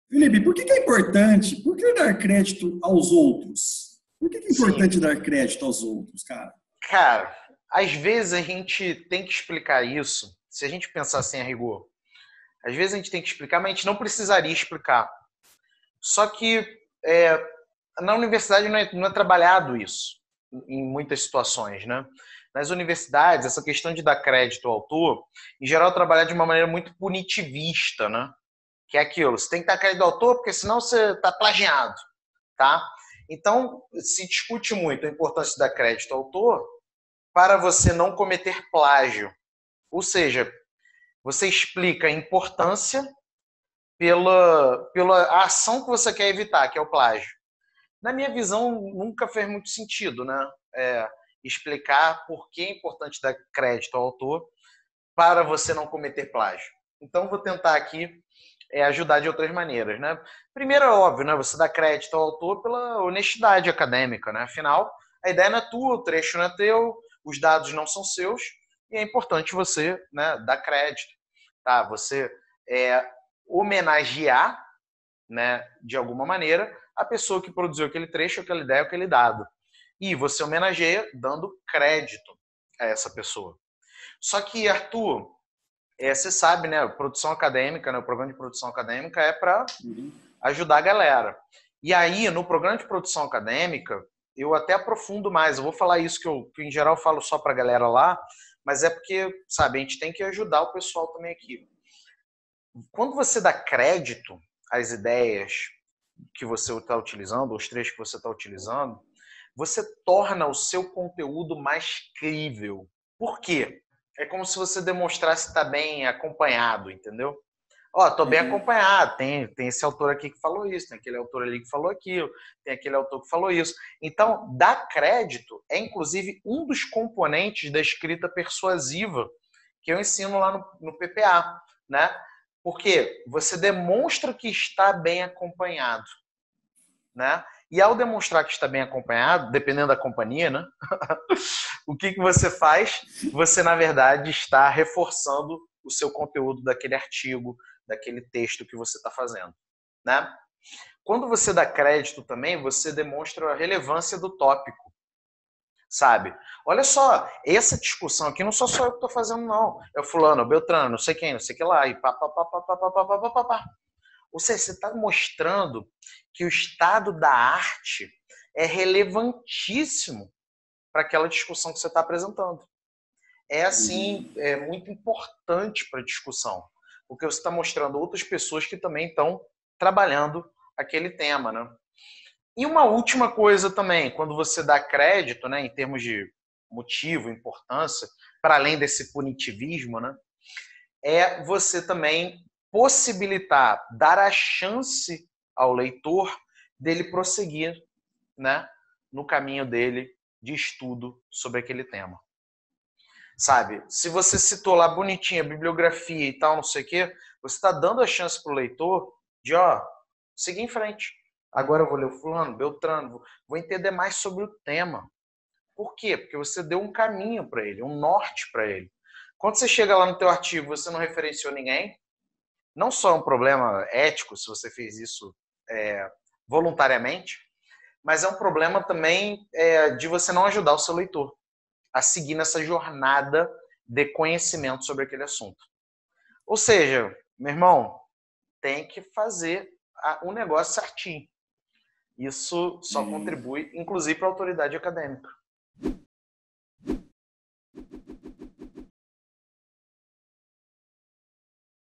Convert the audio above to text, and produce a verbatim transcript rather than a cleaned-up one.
Felipe, por que que é importante? Por que dar crédito aos outros? Por que que é Sim, importante dar crédito aos outros, cara? cara, às vezes a gente tem que explicar isso, se a gente pensar assim a rigor. Às vezes a gente tem que explicar, mas a gente não precisaria explicar. Só que é, na universidade não é, não é trabalhado isso, em muitas situações, né? Nas universidades, essa questão de dar crédito ao autor, em geral, é trabalhar de uma maneira muito punitivista, né? Que é aquilo, você tem que dar crédito ao autor, porque senão você está plagiado, tá? Então, se discute muito a importância de dar crédito ao autor para você não cometer plágio. Ou seja, você explica a importância pela, pela ação que você quer evitar, que é o plágio. Na minha visão, nunca fez muito sentido, né? É, explicar por que é importante dar crédito ao autor para você não cometer plágio. Então, vou tentar aqui é, ajudar de outras maneiras, né? Primeiro, é óbvio, né? Você dá crédito ao autor pela honestidade acadêmica, né? Afinal, a ideia não é tua, o trecho não é teu, os dados não são seus, e é importante você, né, dar crédito, tá? Você é, homenagear, né, de alguma maneira, a pessoa que produziu aquele trecho, aquela ideia, aquele dado. E você homenageia dando crédito a essa pessoa. Só que, Arthur, é, você sabe, né, a produção acadêmica, né, o programa de produção acadêmica é para Uhum. ajudar a galera. E aí, no programa de produção acadêmica, eu até aprofundo mais. Eu vou falar isso que eu, que em geral eu falo só para a galera lá, mas é porque, sabe, a gente tem que ajudar o pessoal também aqui. Quando você dá crédito às ideias que você está utilizando, os trechos que você está utilizando, você torna o seu conteúdo mais crível. Por quê? É como se você demonstrasse estar bem acompanhado, entendeu? Ó, tô bem Uhum. acompanhado, tem, tem esse autor aqui que falou isso, tem aquele autor ali que falou aquilo, tem aquele autor que falou isso. Então, dar crédito é, inclusive, um dos componentes da escrita persuasiva que eu ensino lá no, no P P A, né? Porque você demonstra que está bem acompanhado, né? E ao demonstrar que está bem acompanhado, dependendo da companhia, né? O que, que você faz? Você, na verdade, está reforçando o seu conteúdo daquele artigo, daquele texto que você está fazendo, né? Quando você dá crédito também, você demonstra a relevância do tópico, sabe? Olha só, essa discussão aqui não sou só eu que estou fazendo, não. É o fulano, é o Beltrano, não sei quem, não sei que lá, e pá, pá, pá, pá, pá, pá, pá, pá, pá, pá. Ou seja, você está mostrando que o estado da arte é relevantíssimo para aquela discussão que você está apresentando. É Uhum. assim, é muito importante para a discussão, porque você está mostrando outras pessoas que também estão trabalhando aquele tema, né? E uma última coisa também, quando você dá crédito, né, em termos de motivo, importância, para além desse punitivismo, né, é você também possibilitar, dar a chance ao leitor dele prosseguir, né, no caminho dele de estudo sobre aquele tema. Sabe? Se você citou lá bonitinha a bibliografia e tal, não sei o quê, você está dando a chance para o leitor de, ó, seguir em frente. Agora eu vou ler o fulano, Beltrano, vou entender mais sobre o tema. Por quê? Porque você deu um caminho para ele, um norte para ele. Quando você chega lá no teu artigo, você não referenciou ninguém, não só é um problema ético se você fez isso é, voluntariamente, mas é um problema também é, de você não ajudar o seu leitor a seguir nessa jornada de conhecimento sobre aquele assunto. Ou seja, meu irmão, tem que fazer o negócio certinho. Isso só É. contribui, inclusive, para a autoridade acadêmica.